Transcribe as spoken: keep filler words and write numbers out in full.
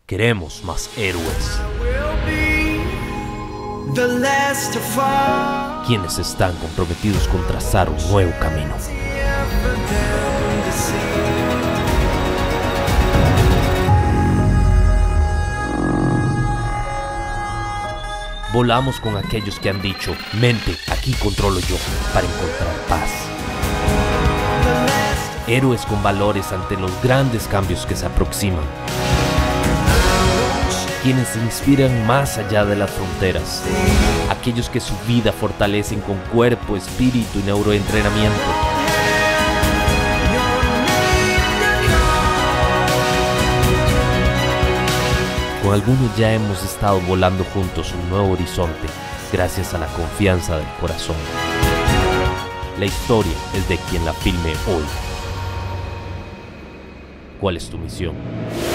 Queremos más héroes, quienes están comprometidos con trazar un nuevo camino. Volamos con aquellos que han dicho: mente, aquí controlo yo, para encontrar paz. Héroes con valores ante los grandes cambios que se aproximan. Quienes se inspiran más allá de las fronteras. Aquellos que su vida fortalecen con cuerpo, espíritu y neuroentrenamiento. Con algunos ya hemos estado volando juntos un nuevo horizonte, gracias a la confianza del corazón. La historia es de quien la filme hoy. ¿Cuál es tu misión?